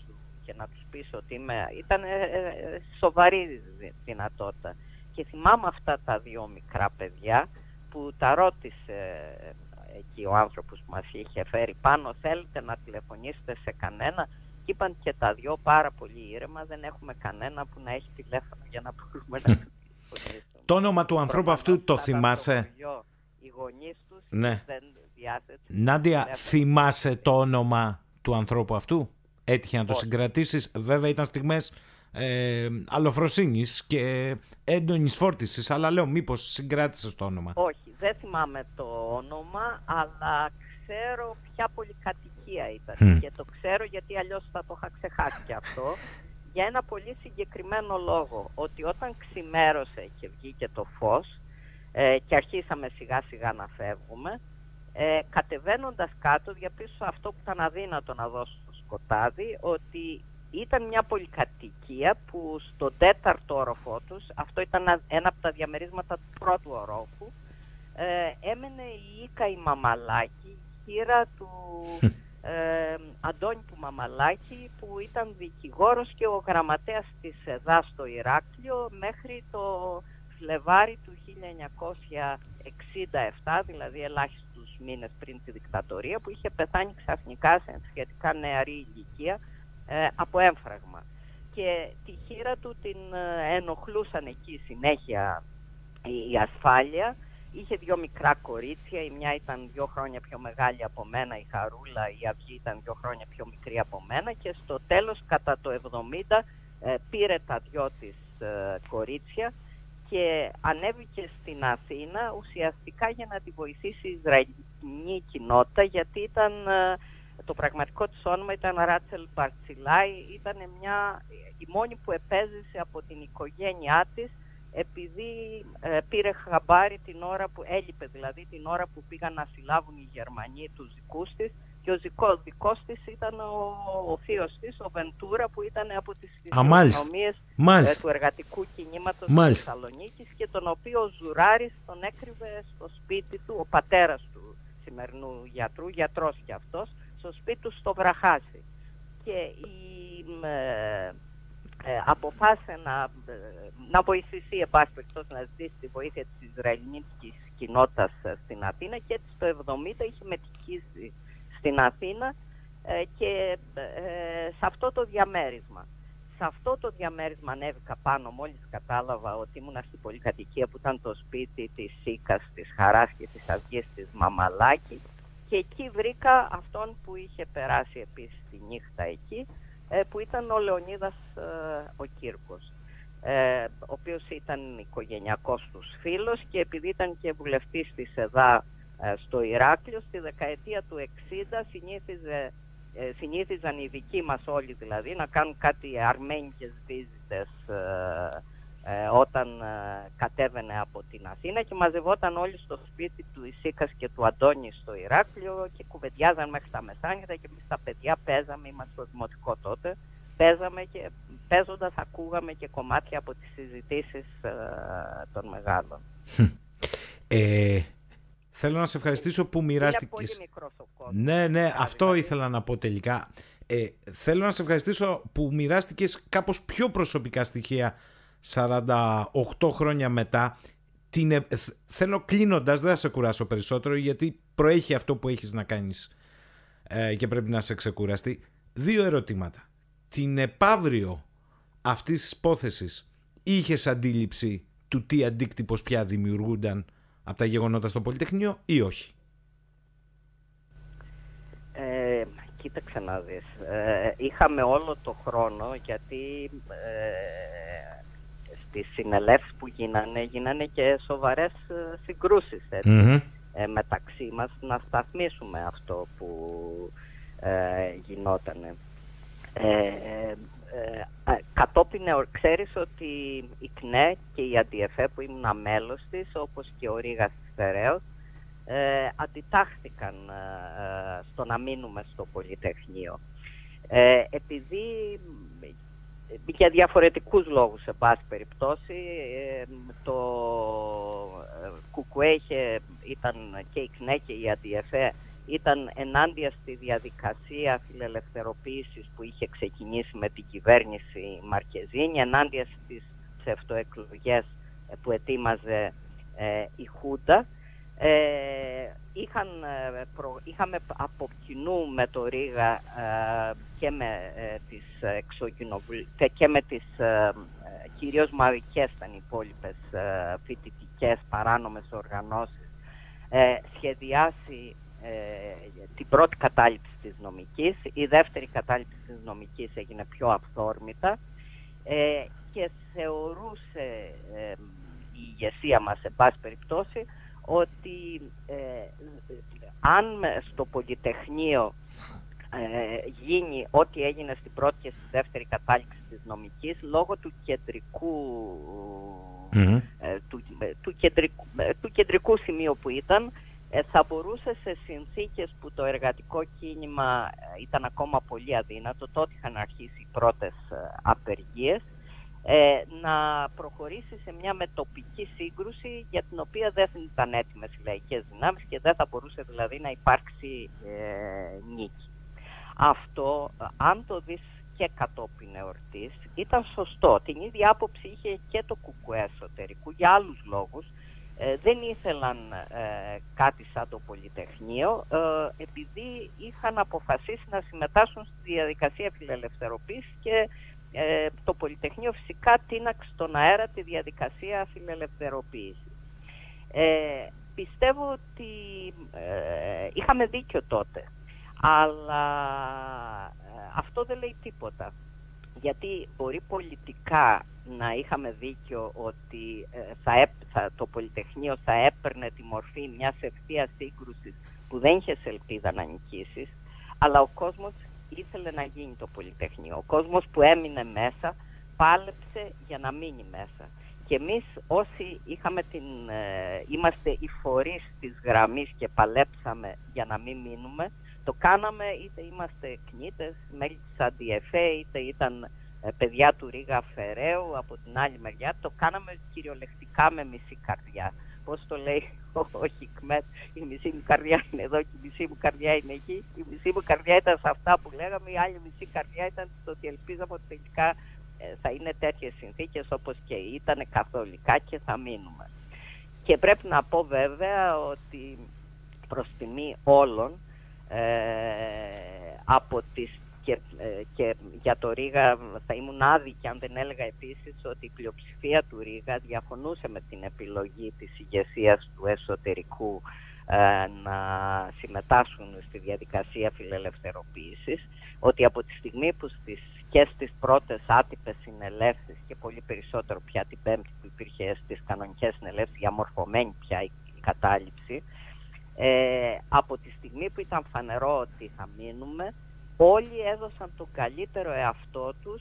και να τους πεις ότι ήταν σοβαρή δυνατότητα. Και θυμάμαι αυτά τα δύο μικρά παιδιά που τα ρώτησε εκεί ο άνθρωπος που μας είχε φέρει πάνω, θέλετε να τηλεφωνήσετε σε κανένα? Και είπαν και τα δυο πάρα πολύ ήρεμα, δεν έχουμε κανένα που να έχει τηλέφωνο για να μπορούμε να τηλεφωνήσουμε. Το όνομα του ανθρώπου αυτού το θυμάσαι? Οι γονείς τους ναι. δεν διάθετουν. Νάντια, θυμάσαι το όνομα του ανθρώπου αυτού? Έτυχε να το συγκρατήσεις? Βέβαια ήταν στιγμές αλλοφροσύνης και έντονης φόρτισης, αλλά λέω μήπως συγκράτησες το όνομα? Όχι, δεν θυμάμαι το όνομα, αλλά ξέρω ποια πολυκατοικία ήταν. Και το ξέρω γιατί αλλιώς θα το είχα ξεχάσει και αυτό, για ένα πολύ συγκεκριμένο λόγο, ότι όταν ξημέρωσε και βγήκε το φως και αρχίσαμε σιγά σιγά να φεύγουμε, κατεβαίνοντας κάτω διαπίστωσα αυτό που ήταν αδύνατο να δώσω στο σκοτάδι, ότι ήταν μια πολυκατοικία που στο 4ο όροφό τους, αυτό ήταν ένα από τα διαμερίσματα του πρώτου ορόφου, έμενε η Ίκα η Μαμαλάκη, χείρα του Αντώνη του Μαμαλάκη, που ήταν δικηγόρος και ο γραμματέας της ΕΔΑ στο Ηράκλειο μέχρι το Φλεβάρι του 1967, δηλαδή ελάχιστους μήνες πριν τη δικτατορία, που είχε πεθάνει ξαφνικά σε σχετικά νεαρή ηλικία από έμφραγμα. Και τη χείρα του την ενοχλούσαν εκεί συνέχεια η ασφάλεια. Είχε δύο μικρά κορίτσια, η μια ήταν 2 χρόνια πιο μεγάλη από μένα, η Χαρούλα, η Αυγή ήταν 2 χρόνια πιο μικρή από μένα, και στο τέλος κατά το 70 πήρε τα 2 της κορίτσια και ανέβηκε στην Αθήνα ουσιαστικά για να τη βοηθήσει η Ισραηλινή κοινότητα, γιατί ήταν, το πραγματικό της όνομα ήταν Ράτσελ Μπαρτσιλάη, ήταν η μόνη που επέζησε από την οικογένειά της, επειδή πήρε χαμπάρι την ώρα που έλειπε, δηλαδή την ώρα που πήγαν να συλλάβουν οι Γερμανοί τους δικούς της, και ο δικός της ήταν ο θείος της, ο Βεντούρα, που ήταν από τις φυσιογνωμίες του εργατικού κινήματος της Θεσσαλονίκης, και τον οποίο ο Ζουράρης τον έκρυβε στο σπίτι του, ο πατέρας του σημερινού γιατρού, γιατρός και αυτός, στο σπίτι του στο Βραχάσι. Και αποφάσισε να βοηθήσει, να ζητήσει τη βοήθεια της Ισραηλινής κοινότητας στην Αθήνα, και έτσι το 70 είχε μετικήσει στην Αθήνα και σε αυτό το διαμέρισμα. Σε αυτό το διαμέρισμα ανέβηκα πάνω μόλις κατάλαβα ότι ήμουνα στην πολυκατοικία που ήταν το σπίτι της Ίκας, της Χαράς και της Αυγής της Μαμαλάκη, και εκεί βρήκα αυτόν που είχε περάσει επίσης τη νύχτα εκεί, που ήταν ο Λεωνίδας ο Κύρκος, ο οποίος ήταν οικογενειακός τους φίλος, και επειδή ήταν και βουλευτής της ΕΔΑ στο Ηράκλειο, στη δεκαετία του 60 συνήθιζαν οι δικοί μας όλοι δηλαδή να κάνουν κάτι αρμένικες βίζιτες όταν κατέβαινε από την Αθήνα, και μαζευόταν όλοι στο σπίτι του Ισίκας και του Αντώνη στο Ηράκλειο και κουβεντιάζαν μέχρι τα μεσάνυχτα, και εμείς τα παιδιά παίζαμε, είμαστε στο δημοτικό τότε, παίζαμε και παίζοντας ακούγαμε και κομμάτια από τις συζητήσεις των μεγάλων. Θέλω να σε ευχαριστήσω που μοιράστηκες. Είναι πολύ μικρός ο κόσμος. Ναι, αυτό ήθελα να πω τελικά. Θέλω να σε ευχαριστήσω που μοιράστηκες κάπως πιο προσωπικά στοιχεία 48 χρόνια μετά. Θέλω κλείνοντας, δεν θα σε κουράσω περισσότερο, γιατί προέχει αυτό που έχεις να κάνεις και πρέπει να σε ξεκουραστεί. 2 ερωτήματα. Την επαύριο αυτής της υπόθεσης είχες αντίληψη του τι αντίκτυπος πια δημιουργούνταν από τα γεγονότα στο Πολυτεχνείο ή όχι? Κοίταξε να δεις. Είχαμε όλο το χρόνο, γιατί στις συνελεύσεις που γίνανε και σοβαρές συγκρούσεις μεταξύ μας, να σταθμίσουμε αυτό που γινότανε. Κατόπιν ξέρεις ότι η ΚΝΕ και η ΑΝΤΙΕΦΕ που ήμουν μέλος της, όπως και ο Ρήγας Φεραίος, αντιτάχθηκαν στο να μείνουμε στο Πολυτεχνείο. Επειδή για διαφορετικούς λόγους, σε πάση περιπτώσει, το ΚΚΕ ήταν και η ΚΝΕ και η ΑΝΤΙΕΦΕ ήταν ενάντια στη διαδικασία φιλελευθεροποίησης που είχε ξεκινήσει με την κυβέρνηση Μαρκεζίνη, ενάντια στις ψευτοεκλογές που ετοίμαζε η Χούντα. Είχαμε από κοινού με το Ρήγα και με τις και με τις κυρίως μαυρικές ήταν οι υπόλοιπες φοιτητικές παράνομες οργανώσεις, σχεδιάσει την πρώτη κατάληψη της νομικής. Η δεύτερη κατάληψη της νομικής έγινε πιο αυθόρμητα και θεωρούσε η ηγεσία μας, σε πάση περιπτώσει, ότι αν στο Πολυτεχνείο γίνει ό,τι έγινε στην πρώτη και στη δεύτερη κατάληξη της νομικής, λόγω του του κεντρικού σημείου που ήταν, θα μπορούσε σε συνθήκες που το εργατικό κίνημα ήταν ακόμα πολύ αδύνατο, τότε είχαν αρχίσει οι πρώτες απεργίες, να προχωρήσει σε μια μετοπική σύγκρουση για την οποία δεν ήταν έτοιμες οι λαϊκές δυνάμεις και δεν θα μπορούσε δηλαδή να υπάρξει νίκη. Αυτό, αν το δεις και κατόπιν εορτής, ήταν σωστό. Την ίδια άποψη είχε και το ΚΚΕ εσωτερικού για άλλους λόγους. Δεν ήθελαν κάτι σαν το Πολυτεχνείο, επειδή είχαν αποφασίσει να συμμετάσχουν στη διαδικασία φιλελευθεροποίησης και το Πολυτεχνείο φυσικά τίναξε στον αέρα τη διαδικασία φιλελευθεροποίησης. Πιστεύω ότι είχαμε δίκιο τότε, αλλά αυτό δεν λέει τίποτα. Γιατί μπορεί πολιτικά να είχαμε δίκιο ότι το Πολυτεχνείο θα έπαιρνε τη μορφή μιας ευθείας σύγκρουσης που δεν είχε ελπίδα να νικήσεις, αλλά ο κόσμος ήθελε να γίνει το Πολυτεχνείο. Ο κόσμος που έμεινε μέσα πάλεψε για να μείνει μέσα. Και εμείς όσοι είμαστε οι φορείς της γραμμής και παλέψαμε για να μην μείνουμε, το κάναμε είτε είμαστε κνίτες, μέλη της ΑΝΤΙΕΦΕ, είτε ήταν παιδιά του Ρήγα Φεραίου από την άλλη μεριά, το κάναμε κυριολεκτικά με μισή καρδιά. Πώς το λέει ο Χικμέτ, η μισή μου καρδιά είναι εδώ και η μισή μου καρδιά είναι εκεί. Η μισή μου καρδιά ήταν σε αυτά που λέγαμε, η άλλη μισή καρδιά ήταν στο ότι ελπίζαμε ότι τελικά θα είναι τέτοιες συνθήκες όπως και ήταν καθολικά και θα μείνουμε. Και πρέπει να πω βέβαια ότι προς τιμή όλων, από τις και για το Ρήγα θα ήμουν άδικη αν δεν έλεγα επίσης ότι η πλειοψηφία του Ρήγα διαφωνούσε με την επιλογή της ηγεσίας του εσωτερικού να συμμετάσχουν στη διαδικασία φιλελευθεροποίησης, ότι από τη στιγμή που στις πρώτες άτυπες συνελεύσεις και πολύ περισσότερο πια την Πέμπτη που υπήρχε στις κανονικές συνελεύσεις διαμορφωμένη πια η κατάληψη, από τη στιγμή που ήταν φανερό ότι θα μείνουμε, όλοι έδωσαν τον καλύτερο εαυτό τους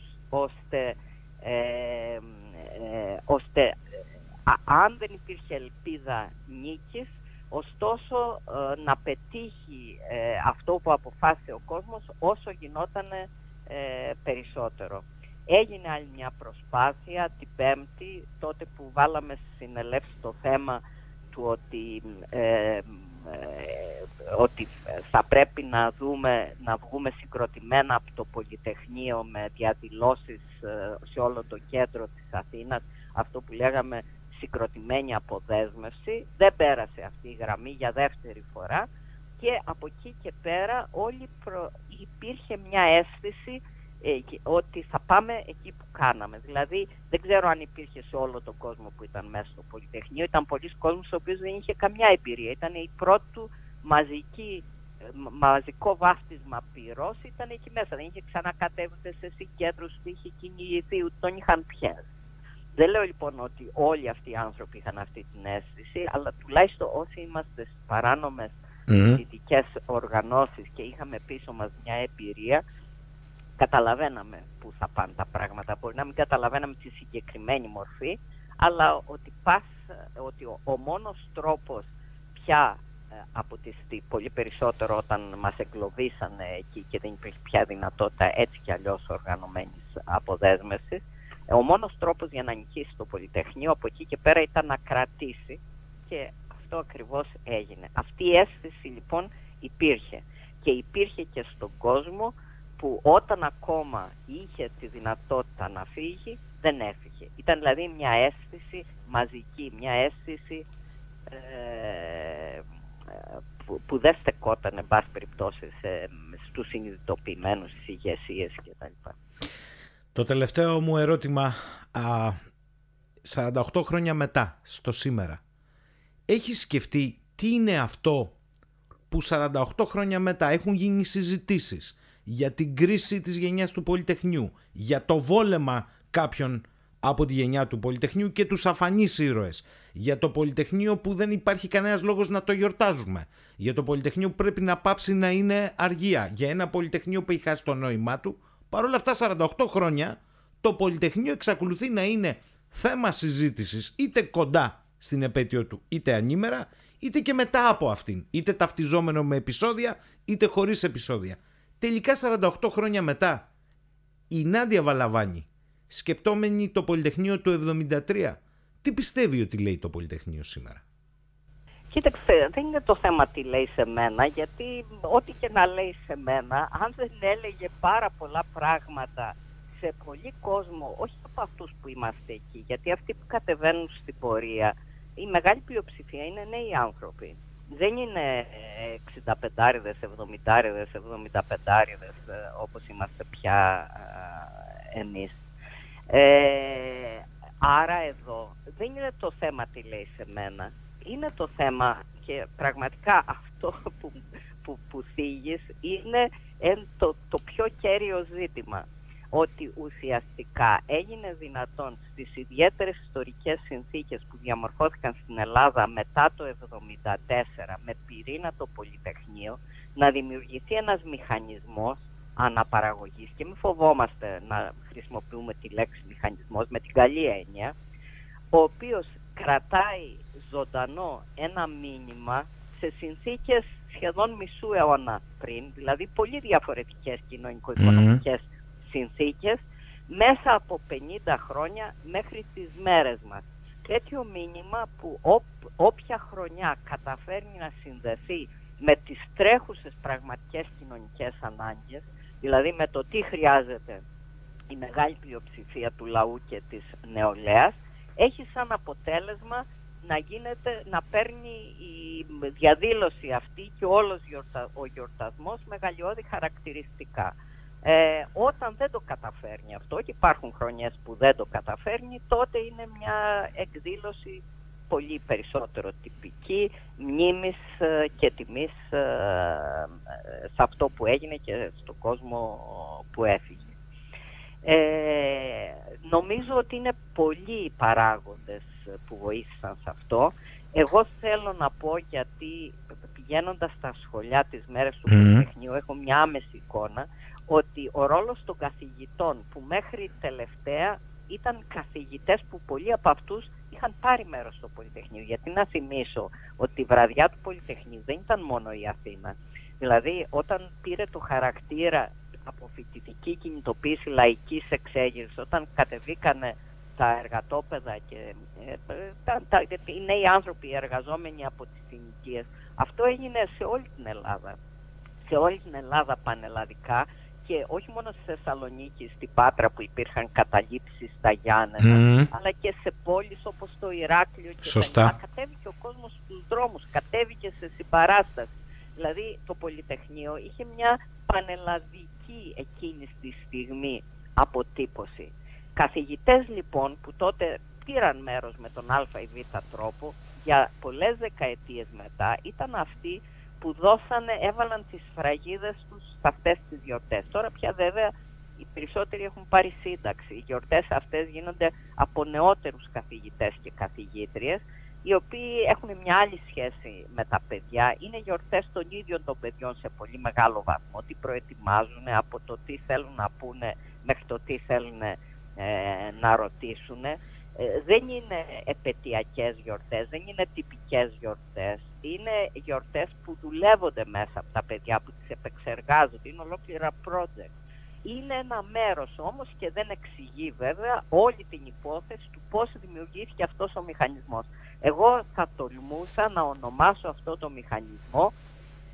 ώστε αν δεν υπήρχε ελπίδα νίκης, ωστόσο να πετύχει αυτό που αποφάσισε ο κόσμος όσο γινόταν περισσότερο. Έγινε άλλη μια προσπάθεια την Πέμπτη, τότε που βάλαμε στη συνελεύση το θέμα του ότι θα πρέπει να βγούμε συγκροτημένα από το Πολυτεχνείο με διαδηλώσεις σε όλο το κέντρο της Αθήνας, αυτό που λέγαμε συγκροτημένη αποδέσμευση. Δεν πέρασε αυτή η γραμμή για δεύτερη φορά και από εκεί και πέρα υπήρχε μια αίσθηση ότι θα πάμε εκεί που κάναμε. Δηλαδή δεν ξέρω αν υπήρχε σε όλο τον κόσμο που ήταν μέσα στο Πολυτεχνείο. Ήταν πολλοί κόσμος ο οποίος δεν είχε καμιά εμπειρία. Ήταν η πρώτη του μαζικό βάφτισμα πυρός, ήταν εκεί μέσα. Δεν είχε ξανακατέβει σε συγκέντρωση, δεν είχε κυνηγηθεί, ούτε τον είχαν πιάσει. Δεν λέω λοιπόν ότι όλοι αυτοί οι άνθρωποι είχαν αυτή την αίσθηση, αλλά τουλάχιστον όσοι είμαστε στις παράνομες πολιτικές οργανώσεις και είχαμε πίσω μας μια εμπειρία, καταλαβαίναμε πού θα πάνε τα πράγματα. Μπορεί να μην καταλαβαίναμε τη συγκεκριμένη μορφή, αλλά ότι ο μόνος τρόπος πια από πολύ περισσότερο όταν μας εγκλωβίσανε εκεί και δεν υπήρχε πια δυνατότητα έτσι κι αλλιώς οργανωμένης αποδέσμευσης, ο μόνος τρόπος για να νικήσει το Πολυτεχνείο από εκεί και πέρα ήταν να κρατήσει, και αυτό ακριβώς έγινε. Αυτή η αίσθηση λοιπόν Υπήρχε. Και υπήρχε και στον κόσμο που όταν ακόμα είχε τη δυνατότητα να φύγει, δεν έφυγε. Ήταν δηλαδή μια αίσθηση μαζική, μια αίσθηση που δεν στεκόταν, εν πάση περιπτώσει, στους συνειδητοποιημένους, στις ηγεσίες κτλ. Το τελευταίο μου ερώτημα, 48 χρόνια μετά, στο σήμερα, έχεις σκεφτεί τι είναι αυτό που 48 χρόνια μετά έχουν γίνει συζητήσεις για την κρίση της γενιάς του Πολυτεχνείου, για το βόλεμα κάποιων από τη γενιά του Πολυτεχνείου και τους αφανείς ήρωες, για το Πολυτεχνείο που δεν υπάρχει κανένας λόγος να το γιορτάζουμε, για το Πολυτεχνείο που πρέπει να πάψει να είναι αργία, για ένα Πολυτεχνείο που έχει χάσει το νόημά του. Παρ' όλα αυτά 48 χρόνια το Πολυτεχνείο εξακολουθεί να είναι θέμα συζήτησης, είτε κοντά στην επέτειο του, είτε ανήμερα, είτε και μετά από αυτήν, είτε ταυτιζόμενο με επεισόδια, είτε χωρίς επεισόδια. Τελικά 48 χρόνια μετά, η Νάντια Βαλαβάνη, σκεπτόμενη το Πολυτεχνείο του 1973, τι πιστεύει ότι λέει το Πολυτεχνείο σήμερα? Κοίταξε, δεν είναι το θέμα τι λέει σε μένα, γιατί ό,τι και να λέει σε μένα, αν δεν έλεγε πάρα πολλά πράγματα σε πολύ κόσμο, όχι από αυτούς που είμαστε εκεί, γιατί αυτοί που κατεβαίνουν στην πορεία, η μεγάλη πλειοψηφία είναι νέοι άνθρωποι. Δεν είναι 65άριδες, 70άριδες, 75άριδες όπως είμαστε πια εμείς. Άρα εδώ δεν είναι το θέμα τι λέει σε μένα. Είναι το θέμα, και πραγματικά αυτό που θίγεις είναι το πιο κέριο ζήτημα. Ότι ουσιαστικά έγινε δυνατόν στις ιδιαίτερες ιστορικές συνθήκες που διαμορφώθηκαν στην Ελλάδα μετά το 1974 με πυρήνα το Πολυτεχνείο να δημιουργηθεί ένας μηχανισμός αναπαραγωγής, και μην φοβόμαστε να χρησιμοποιούμε τη λέξη μηχανισμός με την καλή έννοια, ο οποίος κρατάει ζωντανό ένα μήνυμα σε συνθήκες σχεδόν μισού αιώνα πριν, δηλαδή πολύ διαφορετικές κοινωνικο-οικονομικές συνθήκες, μέσα από 50 χρόνια μέχρι τις μέρες μας. Τέτοιο μήνυμα που όποια χρονιά καταφέρνει να συνδεθεί με τις τρέχουσες πραγματικές κοινωνικές ανάγκες, δηλαδή με το τι χρειάζεται η μεγάλη πλειοψηφία του λαού και της νεολαίας, έχει σαν αποτέλεσμα να παίρνει η διαδήλωση αυτή και όλος ο γιορτασμός μεγαλειώδη χαρακτηριστικά. Όταν δεν το καταφέρνει αυτό, και υπάρχουν χρονιές που δεν το καταφέρνει, τότε είναι μια εκδήλωση πολύ περισσότερο τυπική, μνήμης και τιμής σε αυτό που έγινε και στον κόσμο που έφυγε. Νομίζω ότι είναι πολλοί οι παράγοντες που βοήθησαν σε αυτό. Εγώ θέλω να πω, γιατί πηγαίνοντας στα σχολιά τις μέρες του Πολυτεχνείου έχω μια άμεση εικόνα, ότι ο ρόλος των καθηγητών που μέχρι τελευταία ήταν καθηγητές που πολλοί από αυτούς είχαν πάρει μέρος στο Πολυτεχνείο. Γιατί να θυμίσω ότι η βραδιά του Πολυτεχνείου δεν ήταν μόνο η Αθήνα. Δηλαδή όταν πήρε το χαρακτήρα από φοιτητική κινητοποίηση λαϊκής εξέγερσης, όταν κατεβήκανε τα εργατόπαιδα και οι νέοι άνθρωποι, οι εργαζόμενοι από τις συνοικίες, αυτό έγινε σε όλη την Ελλάδα. Σε όλη την Ελλάδα πανελλαδικά, και όχι μόνο στη Θεσσαλονίκη, στην Πάτρα που υπήρχαν καταλήψεις στα Γιάννενα, αλλά και σε πόλεις όπως το Ηράκλειο και τα. Κατέβηκε ο κόσμος στους δρόμους, κατέβηκε σε συμπαράσταση. Δηλαδή το Πολυτεχνείο είχε μια πανελλαδική εκείνη τη στιγμή αποτύπωση. Καθηγητές λοιπόν που τότε πήραν μέρος με τον α ή β τρόπο για πολλές δεκαετίες μετά, ήταν αυτοί που έβαλαν τις σφραγίδες τους σε αυτές τις γιορτές. Τώρα πια βέβαια οι περισσότεροι έχουν πάρει σύνταξη. Οι γιορτές αυτές γίνονται από νεότερους καθηγητές και καθηγήτριες, οι οποίοι έχουν μια άλλη σχέση με τα παιδιά. Είναι γιορτές των ίδιων των παιδιών σε πολύ μεγάλο βαθμό. Τι προετοιμάζουν, από το τι θέλουν να πούνε μέχρι το τι θέλουν να ρωτήσουν. Δεν είναι επετειακές γιορτές, δεν είναι τυπικές γιορτές. Είναι γιορτές που δουλεύονται μέσα από τα παιδιά, που τις επεξεργάζονται. Είναι ολόκληρα project. Είναι ένα μέρος όμως, και δεν εξηγεί βέβαια όλη την υπόθεση του πώς δημιουργήθηκε αυτός ο μηχανισμός. Εγώ θα τολμούσα να ονομάσω αυτό το μηχανισμό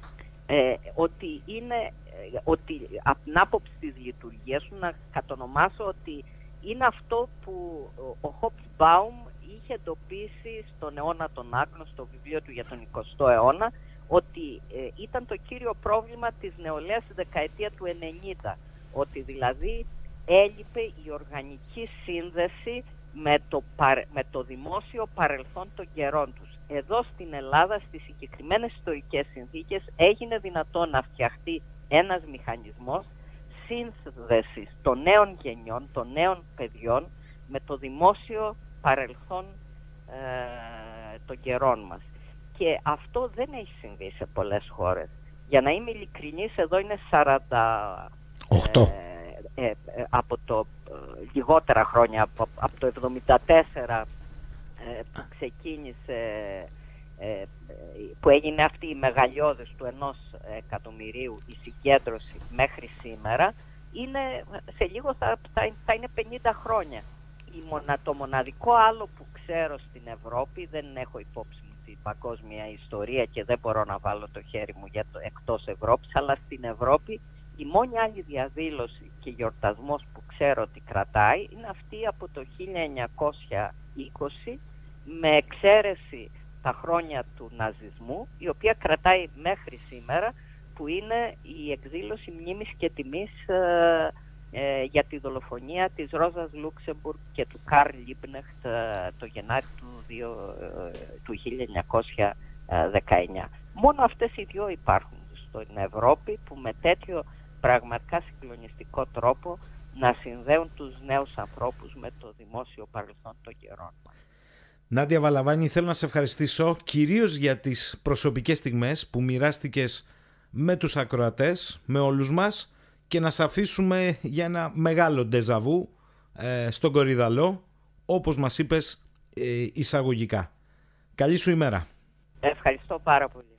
ότι από την άποψη της λειτουργίας σου να κατονομάσω ότι είναι αυτό που ο Hobsbawm είχε εντοπίσει στον αιώνα των Άγνων, στο βιβλίο του για τον 20ο αιώνα, ότι ήταν το κύριο πρόβλημα της νεολαίας στη δεκαετία του 90, ότι δηλαδή έλειπε η οργανική σύνδεση με το δημόσιο παρελθόν των καιρών τους. Εδώ στην Ελλάδα, στις συγκεκριμένες ιστορικές συνθήκες, έγινε δυνατόν να φτιαχτεί ένας μηχανισμός σύνδεσης των νέων γενιών, των νέων παιδιών, με το δημόσιο παρελθόν των καιρών μας. Και αυτό δεν έχει συμβεί σε πολλές χώρες. Για να είμαι ειλικρινής, εδώ είναι 8. Από το λιγότερα χρόνια, από το 1974 που ξεκίνησε, που έγινε αυτή η μεγαλειώδες του 1 εκατομμυρίου η συγκέντρωση μέχρι σήμερα, σε λίγο θα είναι 50 χρόνια. Το μοναδικό άλλο που ξέρω στην Ευρώπη, δεν έχω υπόψη μου την παγκόσμια ιστορία και δεν μπορώ να βάλω το χέρι μου για το εκτός Ευρώπης, αλλά στην Ευρώπη η μόνη άλλη διαδήλωση και γιορτασμός που ξέρω ότι κρατάει είναι αυτή από το 1920, με εξαίρεση τα χρόνια του ναζισμού, η οποία κρατάει μέχρι σήμερα, που είναι η εκδήλωση μνήμης και τιμής για τη δολοφονία της Ρόζας Λούξεμπουργκ και του Καρλ Λίμπνεχτ το Γενάρη του 1919. Μόνο αυτές οι δύο υπάρχουν στην Ευρώπη που με τέτοιο πραγματικά συγκλονιστικό τρόπο να συνδέουν τους νέους ανθρώπους με το δημόσιο παρελθόν των καιρών μας. Νάντια Βαλαβάνη, θέλω να σε ευχαριστήσω κυρίως για τις προσωπικές στιγμές που μοιράστηκες με τους ακροατές, με όλους μας, και να σε αφήσουμε για ένα μεγάλο ντεζαβού στον Κορυδαλό, όπως μας είπες εισαγωγικά. Καλή σου ημέρα. Ευχαριστώ πάρα πολύ.